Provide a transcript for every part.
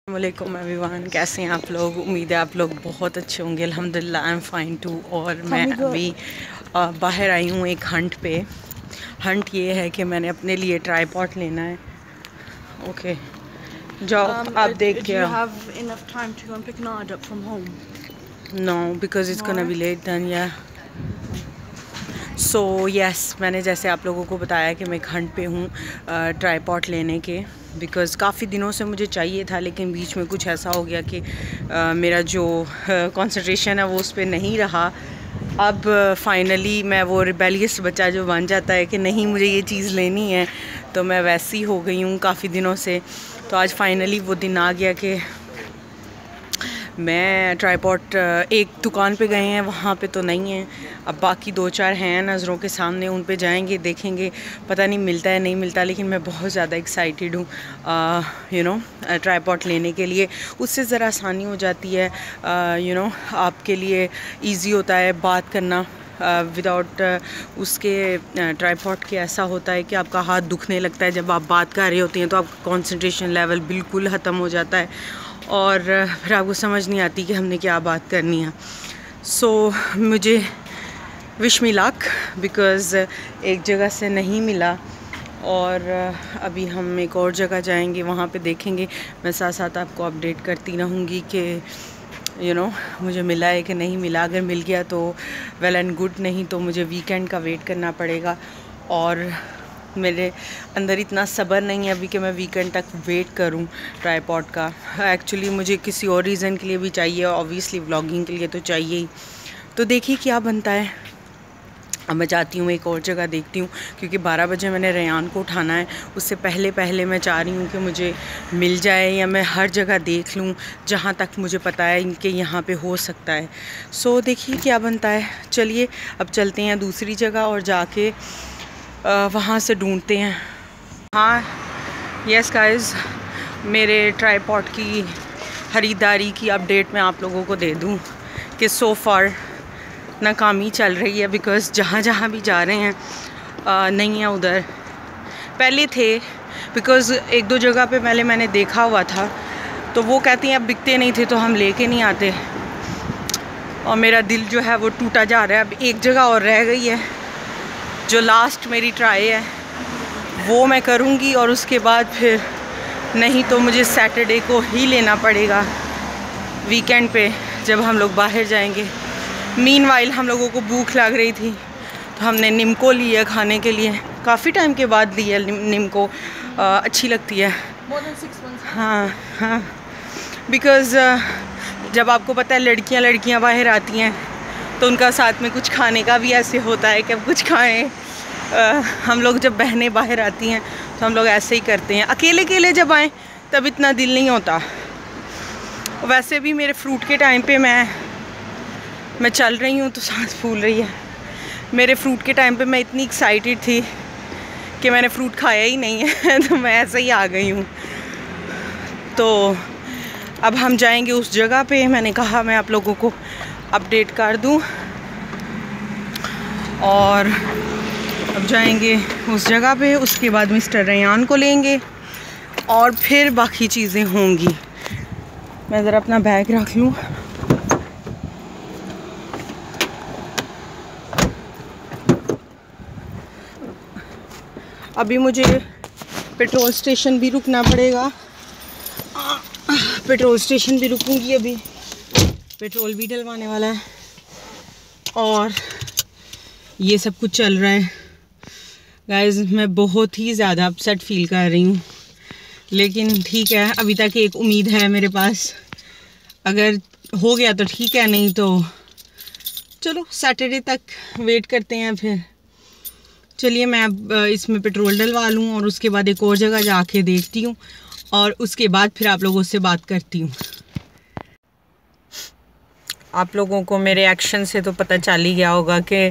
अस्सलामुअलैकुम एवरीवन, कैसे हैं आप लोग। उम्मीद है आप लोग बहुत अच्छे होंगे। अल्हम्दुलिल्लाह आई एम फाइन टू। और मैं अभी बाहर आई हूँ एक हंट पे। हंट ये है कि मैंने अपने लिए ट्राईपॉड लेना है। ओके जाओ आप देख के आओ। No because it's gonna be late then yeah so yes, मैंने जैसे आप लोगों को बताया कि मैं एक हंट पे हूँ ट्राईपॉड लेने के। बिकॉज़ काफ़ी दिनों से मुझे चाहिए था, लेकिन बीच में कुछ ऐसा हो गया कि मेरा जो कंसंट्रेशन है वो उस पर नहीं रहा। अब फाइनली मैं वो रिबेलियस बच्चा जो बन जाता है कि नहीं मुझे ये चीज़ लेनी है, तो मैं वैसी हो गई हूँ काफ़ी दिनों से। तो आज फाइनली वो दिन आ गया कि मैं ट्राईपॉड एक दुकान पे गए हैं, वहाँ पे तो नहीं है। अब बाकी 2-4 हैं नज़रों के सामने, उन पे जाएंगे, देखेंगे, पता नहीं मिलता है नहीं मिलता। लेकिन मैं बहुत ज़्यादा एक्साइटेड हूँ ट्राईपॉड लेने के लिए। उससे ज़रा आसानी हो जाती है, आपके लिए इजी होता है बात करना विदाउट उसके ट्राईपॉड के। ऐसा होता है कि आपका हाथ दुखने लगता है जब आप बात कर रहे होते हैं, तो आपका कंसंट्रेशन लेवल बिल्कुल ख़त्म हो जाता है और फिर आपको समझ नहीं आती कि हमने क्या बात करनी है। सो मुझे विश मी लक, बिकॉज़ एक जगह से नहीं मिला और अभी हम एक और जगह जाएंगे, वहाँ पे देखेंगे। मैं साथ साथ आपको अपडेट करती रहूँगी कि मुझे मिला है कि नहीं मिला। अगर मिल गया तो वेल एंड गुड, नहीं तो मुझे वीकेंड का वेट करना पड़ेगा। और मेरे अंदर इतना सब्र नहीं है अभी कि मैं वीकेंड तक वेट करूं ट्राईपॉड का। एक्चुअली मुझे किसी और रीज़न के लिए भी चाहिए, ऑब्वियसली व्लॉगिंग के लिए तो चाहिए ही। तो देखिए क्या बनता है। अब मैं चाहती हूँ एक और जगह देखती हूँ, क्योंकि 12 बजे मैंने रेयान को उठाना है। उससे पहले मैं चाह रही हूँ कि मुझे मिल जाए, या मैं हर जगह देख लूँ जहाँ तक मुझे पता है कि यहाँ पे हो सकता है। सो देखिए क्या बनता है। चलिए अब चलते हैं दूसरी जगह और जाके वहाँ से ढूंढते हैं। हाँ यस गाइस, मेरे ट्राईपॉड की ख़रीदारी की अपडेट मैं आप लोगों को दे दूँ कि सो फार नाकामी चल रही है। बिकॉज़ जहाँ जहाँ भी जा रहे हैं नहीं है उधर। पहले थे, बिकॉज़ 1-2 जगह पे पहले मैंने देखा हुआ था, तो वो कहती हैं अब बिकते नहीं थे तो हम लेके नहीं आते। और मेरा दिल जो है वो टूटा जा रहा है। अब एक जगह और रह गई है, जो लास्ट मेरी ट्राई है वो मैं करूँगी, और उसके बाद फिर नहीं तो मुझे सैटरडे को ही लेना पड़ेगा, वीकेंड पे जब हम लोग बाहर जाएंगे। मीनवाइल हम लोगों को भूख लग रही थी, तो हमने निम्को लिया खाने के लिए। काफ़ी टाइम के बाद ली है निम्को, अच्छी लगती है। हाँ, बिकॉज़ जब आपको पता है लड़कियां बाहर आती हैं तो उनका साथ में कुछ खाने का भी ऐसे होता है कि अब कुछ खाएं। हम लोग जब बहनें बाहर आती हैं तो हम लोग ऐसे ही करते हैं। अकेले जब आएँ तब इतना दिल नहीं होता। वैसे भी मेरे फ्रूट के टाइम पे मैं चल रही हूँ तो सांस फूल रही है। मेरे फ्रूट के टाइम पे मैं इतनी एक्साइटेड थी कि मैंने फ्रूट खाया ही नहीं है तो मैं ऐसे ही आ गई हूँ। तो अब हम जाएंगे उस जगह पे। मैंने कहा मैं आप लोगों को अपडेट कर दूँ, और अब जाएंगे उस जगह पे। उसके बाद मिस्टर रेयान को लेंगे और फिर बाकी चीज़ें होंगी। मैं ज़रा अपना बैग रख लूँ। अभी मुझे पेट्रोल स्टेशन भी रुकना पड़ेगा। पेट्रोल स्टेशन भी रुकूंगी, अभी पेट्रोल भी डलवाने वाला है और ये सब कुछ चल रहा है। गाइस मैं बहुत ही ज़्यादा अपसेट फील कर रही हूँ, लेकिन ठीक है, अभी तक एक उम्मीद है मेरे पास। अगर हो गया तो ठीक है, नहीं तो चलो सैटरडे तक वेट करते हैं। फिर चलिए मैं अब इसमें पेट्रोल डलवा लूँ और उसके बाद एक और जगह जाके देखती हूँ, और उसके बाद फिर आप लोगों से बात करती हूँ। आप लोगों को मेरे एक्शन से तो पता चल ही गया होगा कि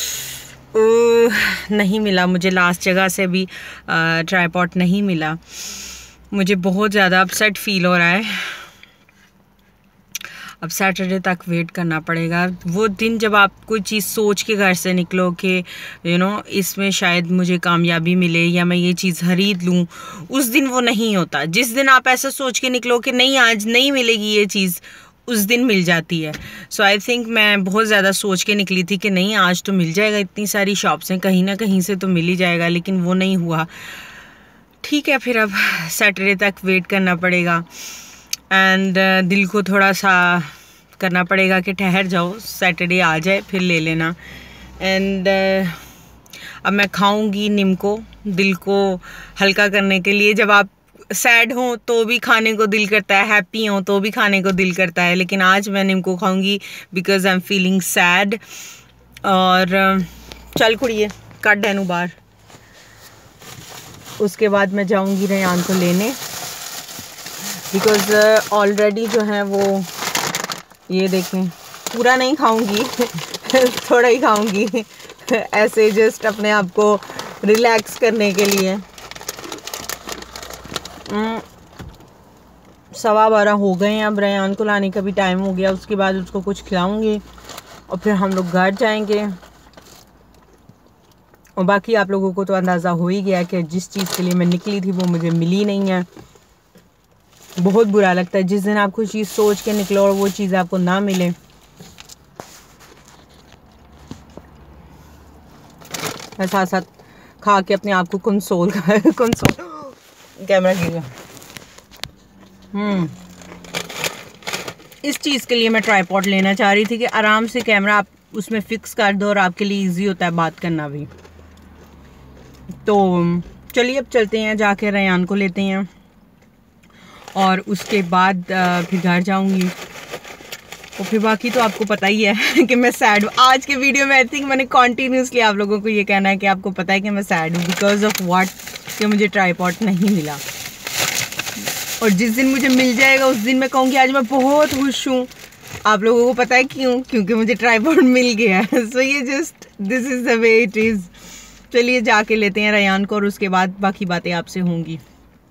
नहीं मिला मुझे। लास्ट जगह से भी ट्राईपॉड नहीं मिला। मुझे बहुत ज़्यादा अपसेट फील हो रहा है। अब सैटरडे तक वेट करना पड़ेगा। वो दिन जब आप कोई चीज़ सोच के घर से निकलो कि इसमें शायद मुझे कामयाबी मिले या मैं ये चीज़ खरीद लूँ, उस दिन वो नहीं होता। जिस दिन आप ऐसा सोच के निकलो कि नहीं आज नहीं मिलेगी ये चीज़, उस दिन मिल जाती है। सो आई थिंक मैं बहुत ज़्यादा सोच के निकली थी कि नहीं आज तो मिल जाएगा, इतनी सारी शॉप्स हैं, कहीं ना कहीं से तो मिल ही जाएगा, लेकिन वो नहीं हुआ। ठीक है, फिर अब सैटरडे तक वेट करना पड़ेगा। एंड दिल को थोड़ा सा करना पड़ेगा कि ठहर जाओ, सैटरडे आ जाए फिर ले लेना। एंड अब मैं खाऊंगी निम्को, दिल को हल्का करने के लिए। जब आप सैड हो तो भी खाने को दिल करता है, हैप्पी हो तो भी खाने को दिल करता है, लेकिन आज मैं निम्को खाऊंगी because I am feeling sad. और चल कुड़िए कट डैनू बाहर। उसके बाद मैं जाऊंगी रेयान को लेने, बिकॉज ऑलरेडी जो है वो, ये देखें, पूरा नहीं खाऊंगी थोड़ा ही खाऊंगी ऐसे जस्ट अपने आप को रिलैक्स करने के लिए। 12:15 हो गए हैं, अब रेयान को लाने का भी टाइम हो गया। उसके बाद उसको कुछ खिलाऊंगी और फिर हम लोग घर जाएंगे। और बाकी आप लोगों को तो अंदाज़ा हो ही गया कि जिस चीज़ के लिए मैं निकली थी वो मुझे मिली नहीं है। बहुत बुरा लगता है जिस दिन आप कोई चीज़ सोच के निकलो और वो चीज़ आपको ना मिले। मैं साथ साथ खा के अपने आप को कंसोल कैमरा कीजिए। इस चीज़ के लिए मैं ट्राइपॉड लेना चाह रही थी कि आराम से कैमरा आप उसमें फिक्स कर दो और आपके लिए इजी होता है बात करना भी। तो चलिए अब चलते हैं, जाके रेयान को लेते हैं और उसके बाद फिर घर जाऊंगी। और फिर बाकी तो आपको पता ही है कि मैं सैड हूँ। आज के वीडियो में आई थिंक मैंने कॉन्टीन्यूसली आप लोगों को ये कहना है कि आपको पता है कि मैं सैड हूँ बिकॉज ऑफ व्हाट, कि मुझे ट्राइपॉड नहीं मिला। और जिस दिन मुझे मिल जाएगा उस दिन मैं कहूँगी आज मैं बहुत खुश हूँ। आप लोगों को पता है क्यों? क्योंकि मुझे ट्राइपॉड मिल गया है। सो ये just this is the way it is. चलिए जाके लेते हैं रेयान को और उसके बाद बाकी बातें आपसे होंगी।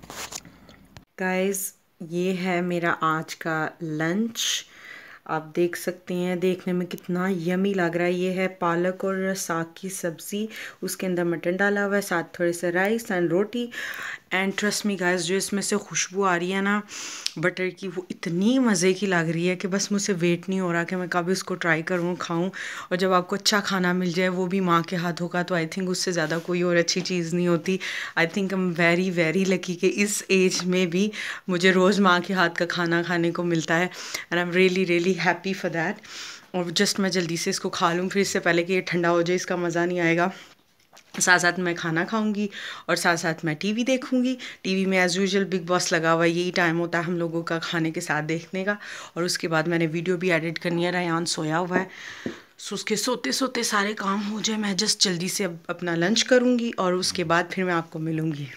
गाइस, ये है मेरा आज का लंच। आप देख सकते हैं, देखने में कितना यमी लग रहा है। ये है पालक और साग की सब्ज़ी, उसके अंदर मटन डाला हुआ है, साथ थोड़े से rice and roti. And trust me guys, जो इसमें से खुशबू आ रही है ना बटर की, वो इतनी मज़े की लग रही है कि बस मुझसे वेट नहीं हो रहा कि मैं कब इसको ट्राई करूँ, खाऊं। और जब आपको अच्छा खाना मिल जाए वो भी माँ के हाथों का, तो आई थिंक उससे ज़्यादा कोई और अच्छी चीज़ नहीं होती। I think I am very very lucky कि इस एज में भी मुझे रोज़ माँ के हाथ का खाना खाने को मिलता है। And I am really really happy for that. और जस्ट मैं जल्दी से इसको खा लूँ फिर इससे पहले कि ये ठंडा हो जाए, इसका मज़ा नहीं आएगा। साथ साथ मैं खाना खाऊंगी और साथ साथ मैं टीवी देखूंगी। टीवी में एज़ यूजुअल बिग बॉस लगा हुआ है, यही टाइम होता है हम लोगों का खाने के साथ देखने का। और उसके बाद मैंने वीडियो भी एडिट करनी है। रेयान सोया हुआ है, सो उसके सोते सोते सारे काम हो जाए। मैं जस्ट जल्दी से अब अपना लंच करूंगी और उसके बाद फिर मैं आपको मिलूंगी।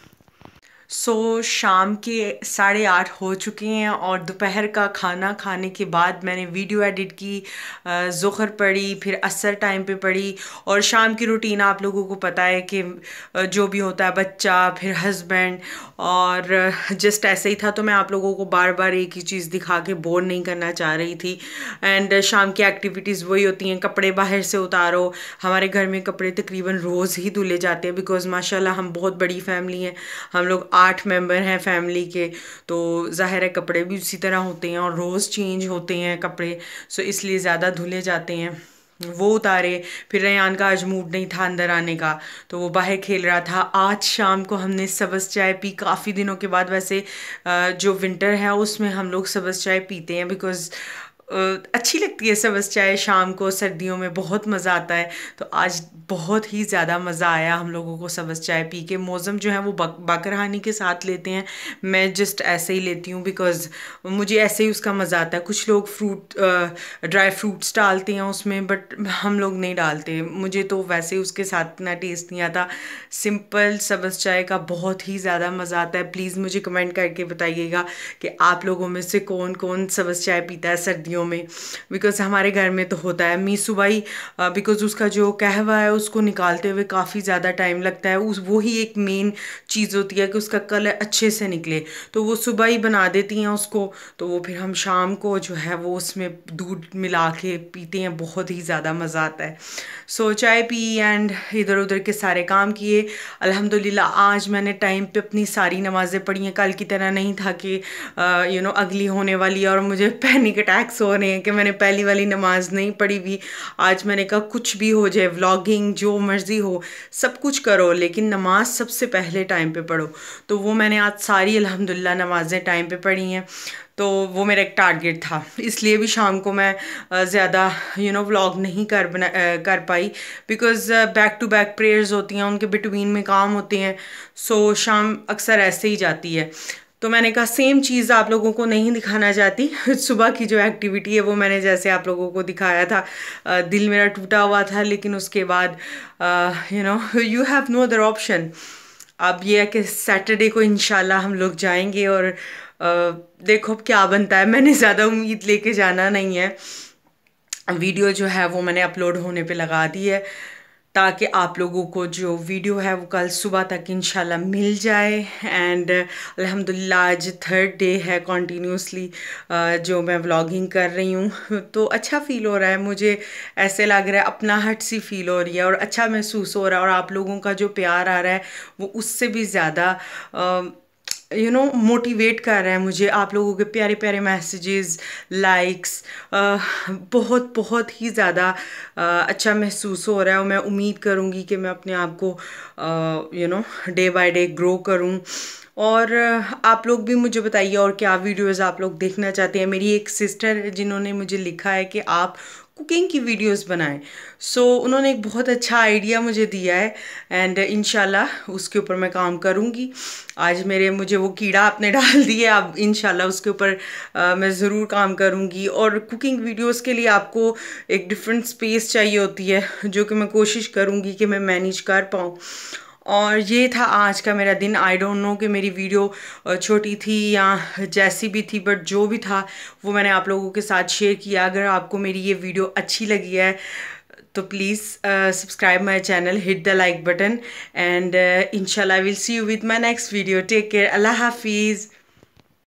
शाम के 8:30 हो चुके हैं और दोपहर का खाना खाने के बाद मैंने वीडियो एडिट की, ज़ोहर पढ़ी, फिर असर टाइम पे पढ़ी। और शाम की रूटीन आप लोगों को पता है कि जो भी होता है, बच्चा फिर हस्बैंड, और जस्ट ऐसे ही था। तो मैं आप लोगों को बार बार एक ही चीज़ दिखा के बोर नहीं करना चाह रही थी। एंड शाम की एक्टिविटीज़ वही होती हैं, कपड़े बाहर से उतारो। हमारे घर में कपड़े तकरीबन रोज़ ही धुले जाते हैं बिकॉज़ माशाल्लाह हम बहुत बड़ी फैमिली हैं, हम लोग 8 मेंबर हैं फैमिली के। तो ज़ाहिर है कपड़े भी उसी तरह होते हैं और रोज़ चेंज होते हैं कपड़े, सो इसलिए ज़्यादा धुले जाते हैं। वो उतारे, फिर रेयान का आज मूड नहीं था अंदर आने का, तो वो बाहर खेल रहा था। आज शाम को हमने सब्ज़ चाय पी, काफ़ी दिनों के बाद। वैसे जो विंटर है उसमें हम लोग सब्ज़ चाय पीते हैं बिकॉज़ अच्छी लगती है सब्ज़ चाय शाम को, सर्दियों में बहुत मज़ा आता है। तो आज बहुत ही ज़्यादा मज़ा आया हम लोगों को सब्ज़ चाय पी के। मौसम जो है वो बाकरहानी के साथ लेते हैं, मैं जस्ट ऐसे ही लेती हूँ बिकॉज़ मुझे ऐसे ही उसका मज़ा आता है। कुछ लोग ड्राई फ्रूट्स डालते हैं उसमें, बट हम लोग नहीं डालते। मुझे तो वैसे ही उसके साथ इतना टेस्ट नहीं आता। सिंपल सब्ज़ चाय का बहुत ही ज़्यादा मज़ा आता है। प्लीज़ मुझे कमेंट करके बताइएगा कि आप लोगों में से कौन कौन सब्ज़ चाय पीता है सर्दियों गर्मियों में, बिकॉज़ हमारे घर में तो होता है मी सुबह ही, बिकॉज़ उसका जो कहवा है उसको निकालते हुए काफ़ी ज़्यादा टाइम लगता है। उस वो ही एक मेन चीज़ होती है कि उसका कलर अच्छे से निकले, तो वो सुबह ही बना देती हैं उसको। तो वो फिर हम शाम को जो है वो उसमें दूध मिला के पीते हैं, बहुत ही ज़्यादा मज़ा आता है। सो चाय पी एंड इधर उधर के सारे काम किए। अल्हम्दुलिल्लाह आज मैंने टाइम पे अपनी सारी नमाज़ें पढ़ी हैं। कल की तरह नहीं था कि अगली होने वाली है और मुझे पैनिक अटैक्स हो रहे हैं कि मैंने पहली वाली नमाज नहीं पढ़ी भी। आज मैंने कहा कुछ भी हो जाए, व्लॉगिंग जो मर्ज़ी हो सब कुछ करो, लेकिन नमाज सबसे पहले टाइम पे पढ़ो। तो वो मैंने आज सारी अल्हम्दुलिल्लाह नमाज़ें टाइम पे पढ़ी हैं। तो वो मेरा एक टारगेट था, इसलिए भी शाम को मैं ज़्यादा व्लॉग नहीं कर पाई, because back to back prayers होती हैं, उनके बिटवीन में काम होते हैं। सो शाम अक्सर ऐसे ही जाती है। तो मैंने कहा सेम चीज़ आप लोगों को नहीं दिखाना चाहती। सुबह की जो एक्टिविटी है वो मैंने जैसे आप लोगों को दिखाया था, दिल मेरा टूटा हुआ था, लेकिन उसके बाद you have no other option. अब ये है कि सैटरडे को इंशाल्लाह हम लोग जाएंगे और देखो अब क्या बनता है। मैंने ज़्यादा उम्मीद लेके जाना नहीं है। वीडियो जो है वो मैंने अपलोड होने पे लगा दी है, ताकि आप लोगों को जो वीडियो है वो कल सुबह तक इंशाल्लाह मिल जाए। एंड अल्हम्दुलिल्लाह आज 3rd डे है कंटिन्यूसली जो मैं व्लॉगिंग कर रही हूँ, तो अच्छा फील हो रहा है मुझे। ऐसे लग रहा है अपनाहट सी फील हो रही है और अच्छा महसूस हो रहा है, और आप लोगों का जो प्यार आ रहा है वो उससे भी ज़्यादा मोटिवेट कर रहा है मुझे। आप लोगों के प्यारे प्यारे मैसेजेस, लाइक्स, बहुत बहुत ही ज़्यादा अच्छा महसूस हो रहा है। और मैं उम्मीद करूँगी कि मैं अपने आप को डे बाय डे ग्रो करूँ। और आप लोग भी मुझे बताइए और क्या वीडियोस आप लोग देखना चाहते हैं। मेरी एक सिस्टर है जिन्होंने मुझे लिखा है कि आप कुकिंग की वीडियोस बनाएं। सो उन्होंने एक बहुत अच्छा आइडिया मुझे दिया है एंड इंशाल्लाह उसके ऊपर मैं काम करूँगी। आज मुझे वो कीड़ा आपने डाल दिया, अब इंशाल्लाह उसके ऊपर मैं ज़रूर काम करूँगी। और कुकिंग वीडियोस के लिए आपको एक डिफरेंट स्पेस चाहिए होती है, जो कि मैं कोशिश करूँगी कि मैं मैनेज कर पाऊँ। और ये था आज का मेरा दिन। आई डोंट नो कि मेरी वीडियो छोटी थी या जैसी भी थी, बट जो भी था वो मैंने आप लोगों के साथ शेयर किया। अगर आपको मेरी ये वीडियो अच्छी लगी है तो please subscribe my channel, hit the like button, and इंशाल्लाह I will see you with my next video. Take care, अल्लाह हाफिज़।